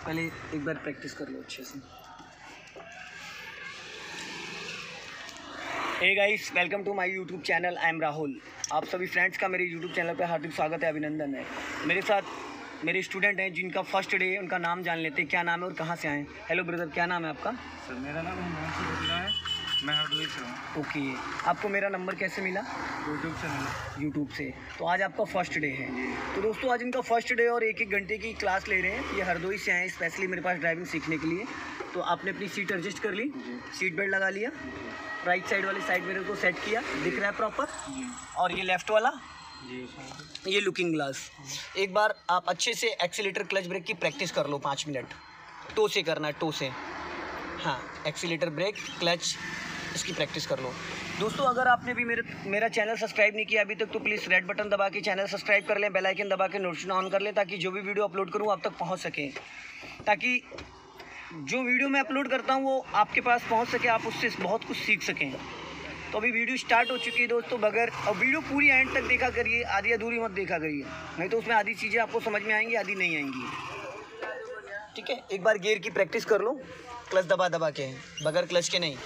पहले एक बार प्रैक्टिस कर लो अच्छे से। Hey guys, welcome to my YouTube channel. I am Rahul. आप सभी फ्रेंड्स का मेरे यूट्यूब चैनल पे हार्दिक स्वागत है, अभिनंदन है। मेरे साथ मेरे स्टूडेंट हैं जिनका फर्स्ट डे है। उनका नाम जान लेते हैं, क्या नाम है और कहाँ से आए। हेलो ब्रदर, क्या नाम है आपका? सर मेरा नाम हिमांशु गुप्ता है, मैं हरदोई से हूँ। ओके, आपको मेरा नंबर कैसे मिला? यूट्यूब से मिला। यूट्यूब से। तो आज आपका फर्स्ट डे है। तो दोस्तों, आज इनका फर्स्ट डे और 1-1 घंटे की क्लास ले रहे हैं। ये हरदोई से आए स्पेशली मेरे पास ड्राइविंग सीखने के लिए। तो आपने अपनी सीट एडजस्ट कर ली, सीट बेल्ट लगा लिया, राइट साइड वाली साइड मेरे को सेट किया, दिख रहा है प्रॉपर। और ये लेफ्ट वाला जी, ये लुकिंग ग्लास। एक बार आप अच्छे से एक्सीलेटर क्लच ब्रेक की प्रैक्टिस कर लो 5 मिनट। टो से करना है, टो से। हाँ, एक्सीलेटर ब्रेक क्लच, इसकी प्रैक्टिस कर लो। दोस्तों, अगर आपने भी मेरा चैनल सब्सक्राइब नहीं किया अभी तक तो प्लीज़ रेड बटन दबा के चैनल सब्सक्राइब कर लें, बेल आइकन दबा के नोटिफिकेशन ऑन कर लें, ताकि जो भी वीडियो अपलोड करूँ आप तक पहुँच सके, ताकि जो वीडियो मैं अपलोड करता हूँ वो आपके पास पहुँच सके, आप उससे बहुत कुछ सीख सकें। तो अभी वीडियो स्टार्ट हो चुकी है दोस्तों। बगैर और वीडियो पूरी एंड तक देखा करिए, आधी अधूरी मत देखा करिए, नहीं तो उसमें आधी चीज़ें आपको समझ में आएंगी, आधी नहीं आएंगी। ठीक है, एक बार गियर की प्रैक्टिस कर लो, क्लच दबा दबा के, बगैर क्लच के नहीं।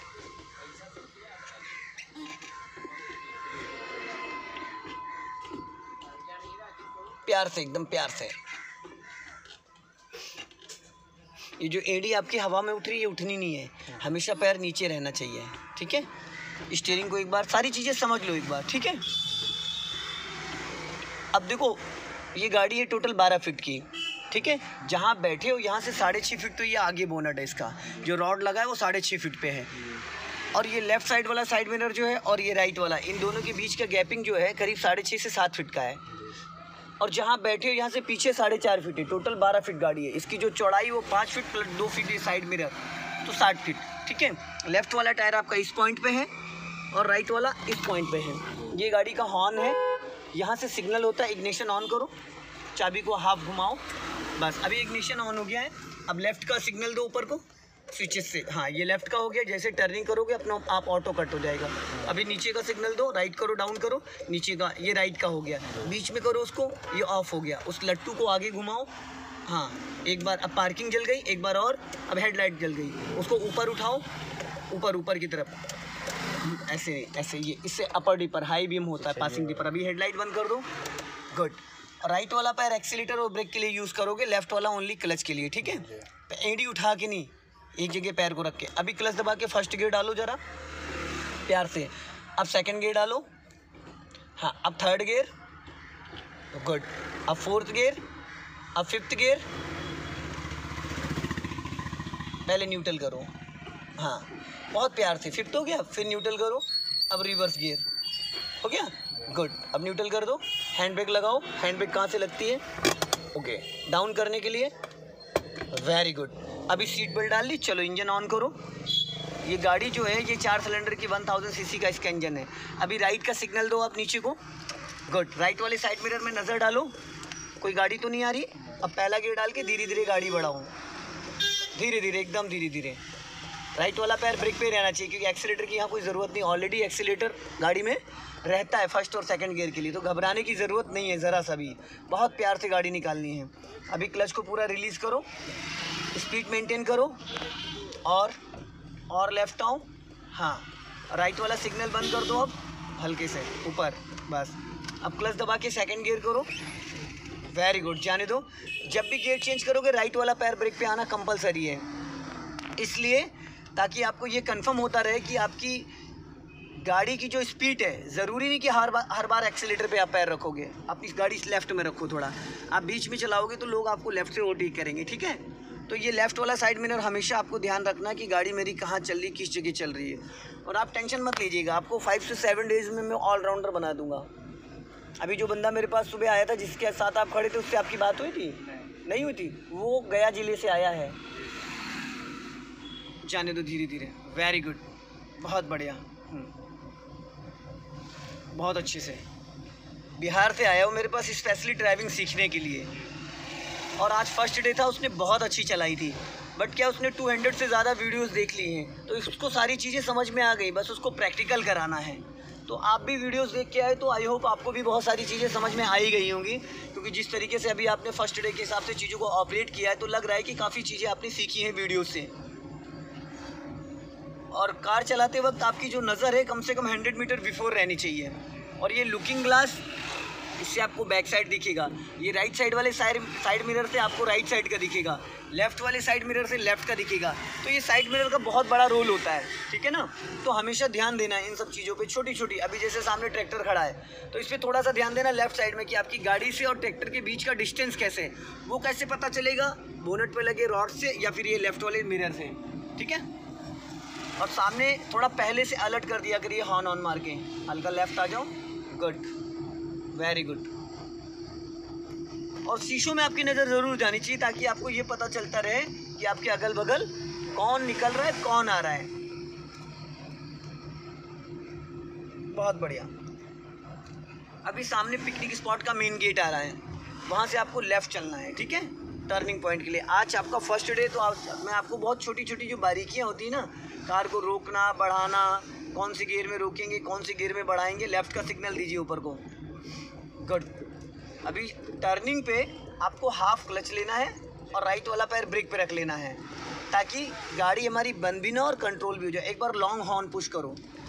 प्यार से, एकदम प्यार से। ये जो एड़ी आपकी हवा में उठ रही है, उठनी नहीं है, हमेशा पैर नीचे रहना चाहिए। ठीक है, स्टीयरिंग को एक बार सारी चीज़ें समझ लो एक बार। ठीक है, अब देखो ये गाड़ी है टोटल 12 फीट की। ठीक है, जहाँ बैठे हो यहाँ से 6.5 फीट तो ये आगे बोनट है, इसका जो रॉड लगा है वो 6.5 फीट पे है। और ये लेफ्ट साइड वाला साइड मिरर जो है और ये राइट वाला, इन दोनों के बीच का गैपिंग जो है करीब 6.5 से 7 फीट का है। और जहाँ बैठे हो यहाँ से पीछे 4.5 फीट है। टोटल 12 फीट गाड़ी है। इसकी जो चौड़ाई वो 5 फीट प्लस 2 फीट है साइड मिरर, तो 60 फीट। ठीक है, लेफ्ट वाला टायर आपका इस पॉइंट पे है और राइट वाला इस पॉइंट पे है। ये गाड़ी का हॉर्न है, यहाँ से सिग्नल होता है। इग्निशन ऑन करो, चाबी को हाफ घुमाओ, बस अभी इग्निशन ऑन हो गया है। अब लेफ्ट का सिग्नल दो ऊपर को स्विचेस से। हाँ, ये लेफ्ट का हो गया। जैसे टर्निंग करोगे अपना आप ऑटो कट हो जाएगा। अभी नीचे का सिग्नल दो, राइट करो, डाउन करो, नीचे का, ये राइट का हो गया। बीच में करो उसको, ये ऑफ हो गया। उस लट्टू को आगे घुमाओ। हाँ, एक बार, अब पार्किंग जल गई, एक बार और, अब हेडलाइट जल गई। उसको ऊपर उठाओ, ऊपर ऊपर की तरफ, ऐसे ऐसे, ये इससे अपर डिपर हाई बीम होता है, पासिंग डिपर। अभी हेडलाइट बंद कर दो, गुड। राइट वाला पैर एक्सीलेटर और ब्रेक के लिए यूज़ करोगे, लेफ्ट वाला ओनली क्लच के लिए। ठीक है, एड़ी उठा के नहीं, एक जगह पैर को रख के। अभी क्लच दबा के फर्स्ट गियर डालो ज़रा प्यार से। अब सेकंड गियर डालो। हाँ, अब थर्ड गियर, गुड। अब फोर्थ गियर, अब फिफ्थ गियर। पहले न्यूट्रल करो। हाँ, बहुत प्यार से। फिफ्थ हो गया, फिर न्यूट्रल करो। अब रिवर्स गियर हो गया, गुड। अब न्यूट्रल कर दो, हैंड ब्रेक लगाओ। हैंड ब्रेक कहाँ से लगती है? ओके, डाउन करने के लिए, वेरी गुड। अभी सीट बेल्ट डाल ली, चलो इंजन ऑन करो। ये गाड़ी जो है ये 4 सिलेंडर की 1000 सीसी का इसका इंजन है। अभी राइट का सिग्नल दो आप नीचे को, गुड। राइट वाले साइड मिरर में नज़र डालो, कोई गाड़ी तो नहीं आ रही। अब पहला गियर डाल के धीरे धीरे गाड़ी बढ़ाओ, धीरे धीरे, एकदम धीरे धीरे। राइट वाला पैर ब्रेक पे रहना चाहिए, क्योंकि एक्सीलेटर की यहाँ कोई ज़रूरत नहीं, ऑलरेडी एक्सीलेटर गाड़ी में रहता है फर्स्ट और सेकंड गियर के लिए, तो घबराने की ज़रूरत नहीं है ज़रा सा भी। बहुत प्यार से गाड़ी निकालनी है। अभी क्लच को पूरा रिलीज़ करो, स्पीड मेंटेन करो, और लेफ्ट आओ। हाँ, राइट वाला सिग्नल बंद कर दो अब हल्के से ऊपर, बस। अब क्लच दबा के सेकंड गियर करो, वेरी गुड। जाने दो। जब भी गियर चेंज करोगे राइट वाला पैर ब्रेक पे आना कंपलसरी है, इसलिए ताकि आपको ये कंफर्म होता रहे कि आपकी गाड़ी की जो स्पीड है, ज़रूरी नहीं कि हर बार एक्सीलेटर पे आप पैर रखोगे। आप इस गाड़ी लेफ़्ट में रखो थोड़ा, आप बीच में चलाओगे तो लोग आपको लेफ़्ट से ओवरटेक करेंगे। ठीक है, तो ये लेफ़्ट वाला साइड मिरर हमेशा आपको ध्यान रखना कि गाड़ी मेरी कहाँ चल रही, किस जगह चल रही है। और आप टेंशन मत लीजिएगा, आपको 5 से 7 डेज़ में मैं ऑलराउंडर बना दूँगा। अभी जो बंदा मेरे पास सुबह आया था जिसके साथ आप खड़े थे, उससे आपकी बात हुई थी? नहीं हुई थी, वो गया जिले से आया है। जाने दो धीरे धीरे, वेरी गुड, बहुत बढ़िया। बहुत अच्छे से। बिहार से आया हो मेरे पास स्पेशली ड्राइविंग सीखने के लिए, और आज फर्स्ट डे था, उसने बहुत अच्छी चलाई थी। बट क्या, उसने 200 से ज़्यादा वीडियोस देख ली हैं, तो उसको सारी चीज़ें समझ में आ गई, बस उसको प्रैक्टिकल कराना है। तो आप भी वीडियोस देख के आए तो आई होप आपको भी बहुत सारी चीज़ें समझ में आ ही गई होंगी, क्योंकि जिस तरीके से अभी आपने फर्स्ट डे के हिसाब से चीज़ों को ऑपरेट किया है तो लग रहा है कि काफ़ी चीज़ें आपने सीखी हैं वीडियो से। और कार चलाते वक्त आपकी जो नज़र है कम से कम 100 मीटर बिफोर रहनी चाहिए। और ये लुकिंग ग्लास, इससे आपको बैक साइड दिखेगा। ये राइट साइड वाले साइड मिरर से आपको राइट साइड का दिखेगा, लेफ़्ट वाले साइड मिरर से लेफ़्ट का दिखेगा। तो ये साइड मिरर का बहुत बड़ा रोल होता है, ठीक है ना। तो हमेशा ध्यान देना है इन सब चीज़ों पे, छोटी छोटी। अभी जैसे सामने ट्रैक्टर खड़ा है तो इस पर थोड़ा सा ध्यान देना लेफ़्ट साइड में कि आपकी गाड़ी से और ट्रैक्टर के बीच का डिस्टेंस कैसे है। वो कैसे पता चलेगा? बोनट पर लगे रॉड से या फिर ये लेफ़्ट वाले मिरर से, ठीक है। और सामने थोड़ा पहले से अलर्ट कर दिया करिए हॉर्न ऑन मार के। हल्का लेफ़्ट आ जाओ, गुड, वेरी गुड। और शीशों में आपकी नज़र ज़रूर जानी चाहिए ताकि आपको ये पता चलता रहे कि आपके अगल बगल कौन निकल रहा है, कौन आ रहा है। बहुत बढ़िया। अभी सामने पिकनिक स्पॉट का मेन गेट आ रहा है, वहाँ से आपको लेफ़्ट चलना है, ठीक है, टर्निंग पॉइंट के लिए। आज आपका फर्स्ट डे, तो मैं आपको बहुत छोटी छोटी जो बारीकियाँ होती है ना, कार को रोकना बढ़ाना, कौन सी गियर में रोकेंगे, कौन सी गियर में बढ़ाएंगे, लेफ़्ट का सिग्नल दीजिए ऊपर को, गुड। अभी टर्निंग पे आपको हाफ क्लच लेना है और राइट वाला पैर ब्रेक पे रख लेना है ताकि गाड़ी हमारी बंद भी ना और कंट्रोल भी हो जाए। एक बार लॉन्ग हॉर्न पुश करो।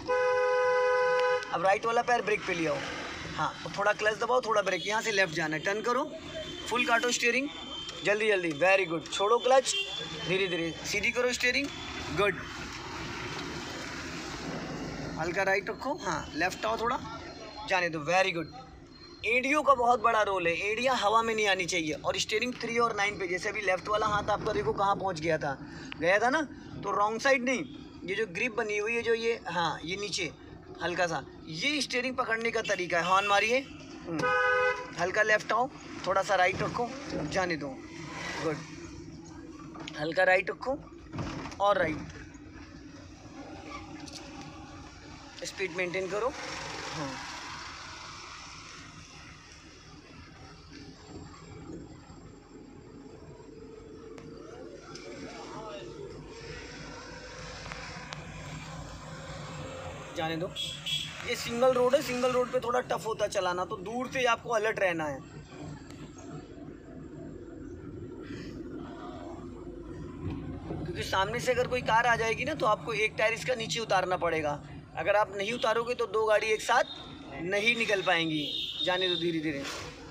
अब राइट वाला पैर ब्रेक पे ले आओ, हाँ, तो थोड़ा क्लच दबाओ, थोड़ा ब्रेक, यहाँ से लेफ़्ट जाना है, टर्न करो, फुल काटो स्टीयरिंग, जल्दी जल्दी, वेरी गुड। छोड़ो क्लच, धीरे धीरे सीधी करो स्टीयरिंग, गुड। हल्का राइट रखो, हाँ, लेफ़्ट आओ थोड़ा, जाने दो, वेरी गुड। एडियो का बहुत बड़ा रोल है, एडिया हवा में नहीं आनी चाहिए। और स्टीयरिंग 3 और 9 पे, जैसे अभी लेफ़्ट वाला हाथ आपका देखो कहाँ पहुँच गया था ना, तो रॉन्ग साइड नहीं, ये जो ग्रिप बनी हुई है, जो ये, हाँ, ये नीचे हल्का सा, ये स्टीयरिंग पकड़ने का तरीका है। हॉर्न मारिए, हल्का लेफ़्ट आओ, थोड़ा सा राइट रखो, जाने दो, गुड। हल्का राइट रखो और राइट, स्पीड मेंटेन करो, हाँ। जाने दो। ये सिंगल रोड है, सिंगल रोड पे थोड़ा टफ होता चलाना, तो दूर से आपको अलर्ट रहना है। क्योंकि सामने से अगर कोई कार आ जाएगी ना तो आपको एक टायर इसका नीचे उतारना पड़ेगा। अगर आप नहीं उतारोगे तो 2 गाड़ी एक साथ नहीं निकल पाएंगी। जाने दो धीरे धीरे।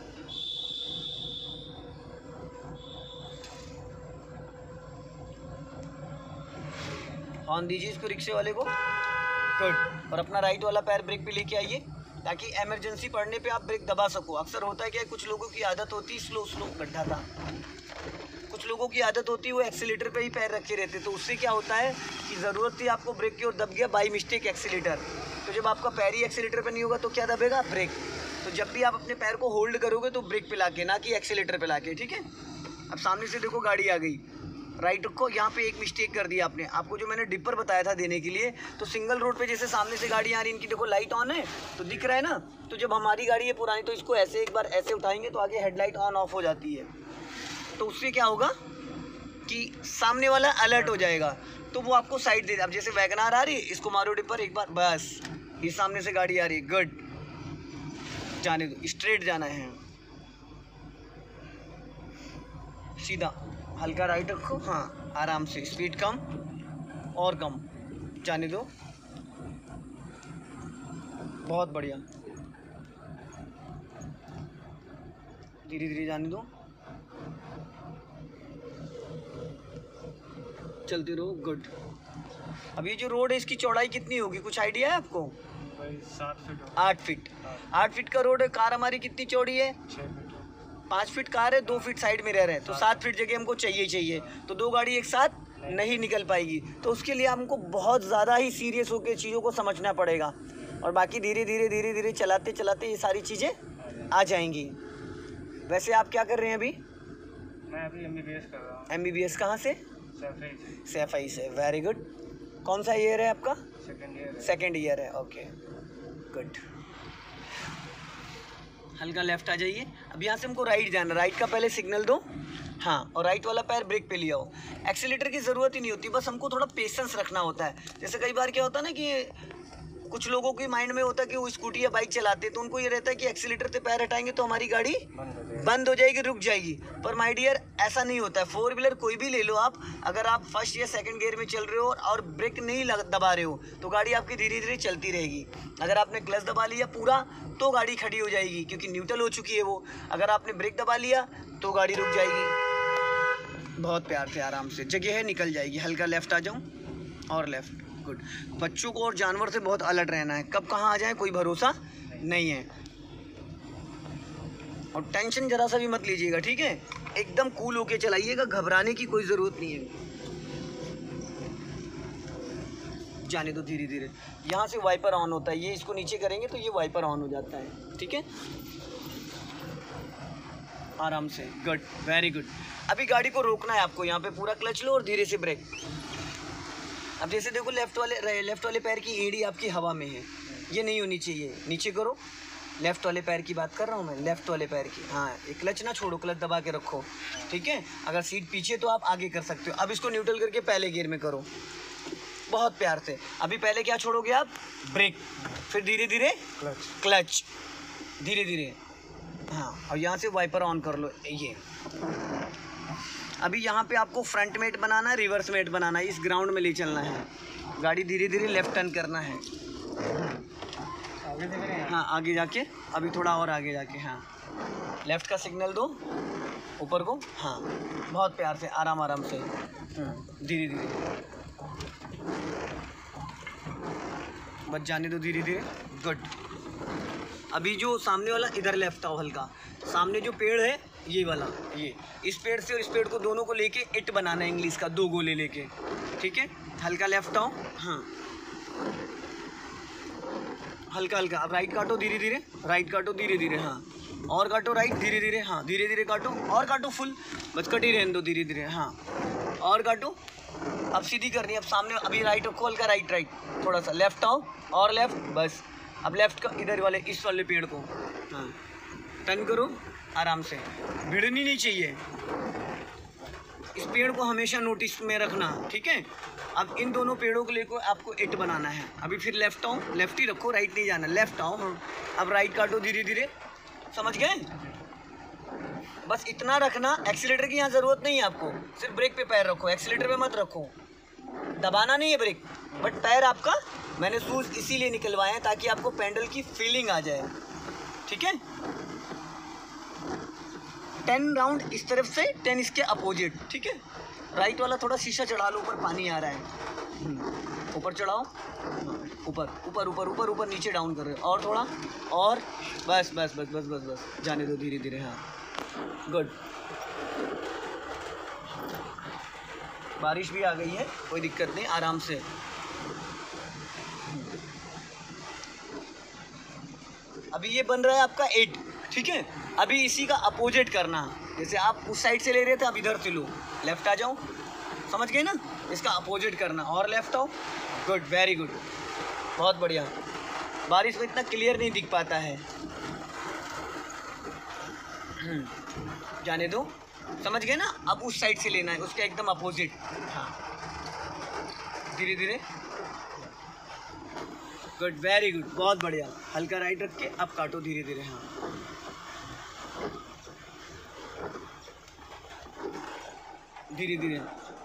हॉर्न दीजिए इसको, रिक्शे वाले को, गुड। और अपना राइट वाला पैर ब्रेक पे लेके आइए ताकि इमरजेंसी पड़ने पे आप ब्रेक दबा सको। अक्सर होता है क्या, कुछ लोगों की आदत होती है, स्लो गड्ढा था, कुछ लोगों की आदत होती है वो एक्सीलेटर पे ही पैर रखे रहते, तो उससे क्या होता है कि ज़रूरत थी आपको ब्रेक की और दब गया बाई मिस्टेक एक्सीलेटर। तो जब आपका पैर ही एक्सीलेटर पे नहीं होगा तो क्या दबेगा, ब्रेक। तो जब भी आप अपने पैर को होल्ड करोगे तो ब्रेक पे लाके, ना कि एक्सीलेटर पे लाके, ठीक है। अब सामने से देखो गाड़ी आ गई, राइट रखो। यहाँ पे एक मिस्टेक कर दिया आपने, आपको जो मैंने डिपर बताया था देने के लिए, तो सिंगल रोड पे जैसे सामने से गाड़ी आ रही है, इनकी देखो लाइट ऑन है तो दिख रहा है ना, तो जब हमारी गाड़ी है पुरानी तो इसको ऐसे एक बार ऐसे उठाएंगे तो आगे हेडलाइट ऑन ऑफ हो जाती है। तो उससे क्या होगा कि सामने वाला अलर्ट हो जाएगा, तो वो आपको साइड दे। अब जैसे वैगनार आ रही है, इसको मारो डिपर एक बार, बस ये सामने से गाड़ी आ रही है, गुड। जाने दो, स्ट्रेट जाना है, सीधा, हल्का राइट रखो, हाँ, आराम से, स्पीड कम और कम, जाने दो, बहुत बढ़िया, धीरे धीरे जाने दो, चलते रहो, गुड। अब ये जो रोड है इसकी चौड़ाई कितनी होगी, कुछ आइडिया है आपको? 8 फीट। 8 फीट का रोड है। कार हमारी कितनी चौड़ी है? 5 फीट कार है, 2 फीट साइड में रह रहे हैं, तो 7 फीट जगह हमको चाहिए। तो 2 गाड़ी एक साथ नहीं निकल पाएगी, तो उसके लिए हमको बहुत ज़्यादा ही सीरियस होकर चीज़ों को समझना पड़ेगा। और बाकी धीरे धीरे चलाते चलाते ये सारी चीज़ें आ जाएंगी। वैसे आप क्या कर रहे हैं अभी? मैं अभी MBBS कर रहा हूँ। MBBS कहाँ से? सैफई से, वेरी गुड। कौन सा ईयर है आपका? सेकेंड ईयर है, ओके, गुड। हल्का लेफ्ट आ जाइए। अब यहाँ से हमको राइट जाना, राइट का पहले सिग्नल दो, हाँ, और राइट वाला पैर ब्रेक पे लिया हो। एक्सीलेटर की ज़रूरत ही नहीं होती, बस हमको थोड़ा पेशेंस रखना होता है। जैसे कई बार क्या होता है ना कि कुछ लोगों के माइंड में होता है कि वो स्कूटी या बाइक चलाते हैं तो उनको ये रहता है कि एक्सीलेटर से पैर हटाएंगे तो हमारी गाड़ी बंद हो जाएगी, रुक जाएगी। पर माय डियर ऐसा नहीं होता है। 4 व्हीलर कोई भी ले लो आप, अगर आप फर्स्ट या सेकंड गियर में चल रहे हो और ब्रेक नहीं दबा रहे हो तो गाड़ी आपकी धीरे धीरे चलती रहेगी। अगर आपने क्लच दबा लिया पूरा तो गाड़ी खड़ी हो जाएगी क्योंकि न्यूट्रल हो चुकी है वो। अगर आपने ब्रेक दबा लिया तो गाड़ी रुक जाएगी। बहुत प्यार से आराम से, जगह है निकल जाएगी। हल्का लेफ्ट आ जाऊँ और लेफ्ट, गुड। बच्चों को और जानवर से बहुत अलर्ट रहना है, कब कहाँ आ जाए कोई भरोसा नहीं है। और टेंशन जरा सा भी मत लीजिएगा, ठीक है। एकदम कूल होके चलाइएगा, घबराने की कोई ज़रूरत नहीं है। जाने दो धीरे धीरे। यहाँ से वाइपर ऑन होता है, ये इसको नीचे करेंगे तो ये वाइपर ऑन हो जाता है, ठीक है। आराम से, गुड, वेरी गुड। अभी गाड़ी को रोकना है आपको, यहाँ पे पूरा क्लच लो और धीरे से ब्रेक। अब जैसे देखो लेफ्ट वाले पैर की एड़ी आपकी हवा में है, ये नहीं होनी चाहिए। नीचे करो, लेफ्ट वाले पैर की बात कर रहा हूँ मैं, लेफ्ट वाले पैर की। हाँ, एक क्लच ना छोड़ो, क्लच दबा के रखो, ठीक है। अगर सीट पीछे तो आप आगे कर सकते हो। अब इसको न्यूट्रल करके पहले गियर में करो, बहुत प्यार से। अभी पहले क्या छोड़ोगे आप? ब्रेक, फिर धीरे धीरे क्लच, धीरे धीरे। हाँ, और यहाँ से वाइपर ऑन कर लो। ये अभी यहाँ पे आपको फ्रंट मेट बनाना है, रिवर्स मेट बनाना है, इस ग्राउंड में ले चलना है। गाड़ी धीरे धीरे लेफ्ट टर्न करना है। हाँ, आगे जाके, अभी थोड़ा और आगे जाके, हाँ, लेफ्ट का सिग्नल दो ऊपर को। हाँ, बहुत प्यार से, आराम आराम से, धीरे धीरे, बस जाने दो धीरे धीरे, गुड। अभी जो सामने वाला, इधर लेफ्ट आओ हल्का, सामने जो पेड़ है ये वाला, ये इस पेड़ से और इस पेड़ को दोनों को लेके इट बनाना है इंग्लिश का, 2 गोले लेके, ठीक है। हल्का लेफ्ट आओ, हाँ, हल्का हल्का। अब राइट काटो धीरे धीरे, राइट काटो धीरे धीरे, हाँ, और काटो राइट धीरे धीरे, हाँ, धीरे धीरे काटो और काटो फुल, बस कट ही रहने दो धीरे धीरे, हाँ, और काटो। अब सीधी करनी है, अब सामने, अभी राइट रखो हल्का, राइट राइट, थोड़ा सा लेफ्ट आओ और लेफ्ट, बस। अब लेफ्ट का इधर वाले, इस वाले पेड़ को, हाँ, टर्न करो आराम से, भिड़नी नहीं चाहिए। इस पेड़ को हमेशा नोटिस में रखना, ठीक है। अब इन दोनों पेड़ों को लेकर आपको इट बनाना है। अभी फिर लेफ्ट आओ, लेफ्ट ही रखो, राइट नहीं जाना, लेफ्ट आओ। अब राइट काटो धीरे धीरे, समझ गए? बस इतना रखना, एक्सीलेटर की यहाँ ज़रूरत नहीं है आपको, सिर्फ ब्रेक पे पैर रखो, एक्सीलेटर पे मत रखो, दबाना नहीं है ब्रेक, बट पैर आपका, मैंने शूज़ इसीलिए निकलवाए हैं ताकि आपको पैडल की फीलिंग आ जाए, ठीक है। 10 राउंड इस तरफ से, 10 इसके अपोजिट, ठीक है। राइट वाला थोड़ा शीशा चढ़ा लो, ऊपर पानी आ रहा है, ऊपर चढ़ाओ, ऊपर ऊपर ऊपर ऊपर ऊपर, नीचे डाउन कर रहे हो, और थोड़ा, और बस बस बस बस बस बस, जाने दो धीरे धीरे, हाँ, गुड। बारिश भी आ गई है, कोई दिक्कत नहीं, आराम से। अभी ये बन रहा है आपका 8, ठीक है। अभी इसी का अपोजिट करना, जैसे आप उस साइड से ले रहे थे, अब इधर से लो, लेफ्ट आ जाओ, समझ गए ना। इसका अपोजिट करना, और लेफ्ट आओ, गुड, वेरी गुड, बहुत बढ़िया। बारिश में इतना क्लियर नहीं दिख पाता है, जाने दो, समझ गए ना। अब उस साइड से लेना है, उसका एकदम अपोजिट, हाँ, धीरे धीरे, गुड, वेरी गुड, बहुत बढ़िया। हल्का राइट रख के अब काटो धीरे धीरे, हाँ, धीरे धीरे।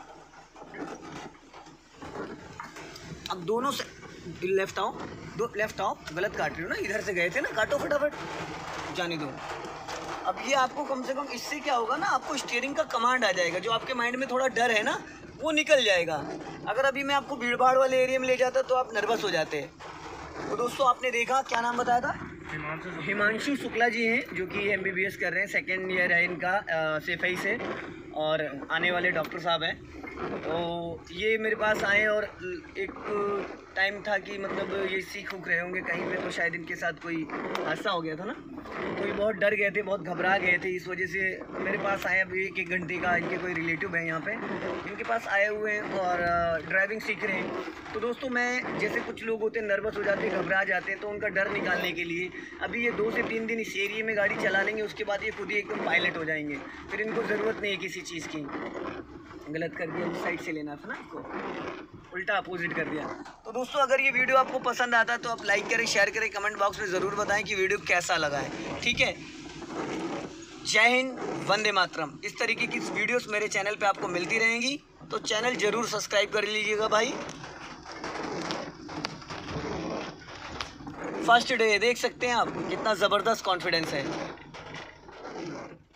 अब दोनों से लेफ्ट आओ, लेफ्ट आओ, गलत काट रहे हो ना, इधर से गए थे ना, काटो फटाफट, जाने दो। अब ये आपको कम से कम, इससे क्या होगा ना, आपको स्टीयरिंग का कमांड आ जाएगा, जो आपके माइंड में थोड़ा डर है ना वो निकल जाएगा। अगर अभी मैं आपको भीड़ भाड़ वाले एरिया में ले जाता तो आप नर्वस हो जाते। तो दोस्तों आपने देखा, क्या नाम बताया था? हिमांशु शुक्ला जी हैं, जो कि MBBS कर रहे हैं, 2nd ईयर है इनका सेफई से, और आने वाले डॉक्टर साहब हैं। तो ये मेरे पास आए और एक टाइम था कि मतलब ये सीख उख रहे होंगे कहीं पे, तो शायद इनके साथ कोई हादसा हो गया था ना, तो ये बहुत डर गए थे, बहुत घबरा गए थे, इस वजह से मेरे पास आए। अभी 1 घंटे का इनके कोई रिलेटिव है यहाँ पे, इनके पास आए हुए हैं और ड्राइविंग सीख रहे हैं। तो दोस्तों मैं, जैसे कुछ लोग होते हैं नर्वस हो जाते हैं, घबरा जाते हैं, तो उनका डर निकालने के लिए अभी ये 2 से 3 दिन इस एरिए में गाड़ी चला लेंगे, उसके बाद ये खुद ही एकदम पायलट हो जाएंगे, फिर इनको ज़रूरत नहीं है किसी चीज़ की। गलत कर दिया, उस साइड से लेना था ना इसको। उल्टा अपोजिट कर दिया। तो दोस्तों अगर ये वीडियो आपको पसंद आता है तो आप लाइक करें, शेयर करें, कमेंट बॉक्स में ज़रूर बताएं कि वीडियो कैसा लगा है। ठीक है, जय हिंद, वंदे मातरम। इस तरीके की वीडियोस मेरे चैनल पे आपको मिलती रहेंगी, तो चैनल ज़रूर सब्सक्राइब कर लीजिएगा भाई। फर्स्ट डे देख सकते हैं आप, कितना ज़बरदस्त कॉन्फिडेंस है।